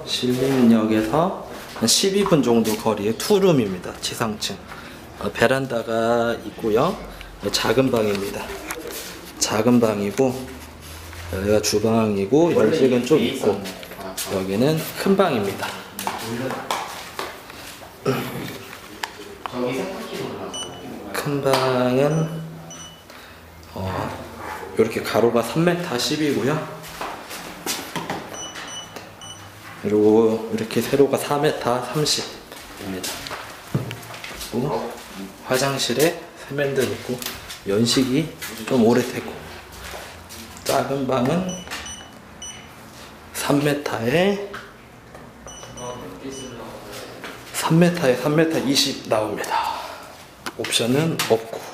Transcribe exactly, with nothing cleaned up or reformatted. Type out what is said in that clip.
신림역에서 한 십이 분 정도 거리의 투룸입니다. 지상층. 어, 베란다가 있고요. 작은 방입니다. 작은 방이고 여기가 주방이고 연식은 좀 있고 여기는 큰 방입니다. 큰 방은 어, 이렇게 가로가 삼 미터 십이고요. 그리고 이렇게 세로가 사 미터 삼십입니다. 그리고 화장실에 세면대 있고 연식이 좀 오래되고 작은 방은 삼 미터에 삼 미터에 삼 미터 이십 나옵니다. 옵션은 없고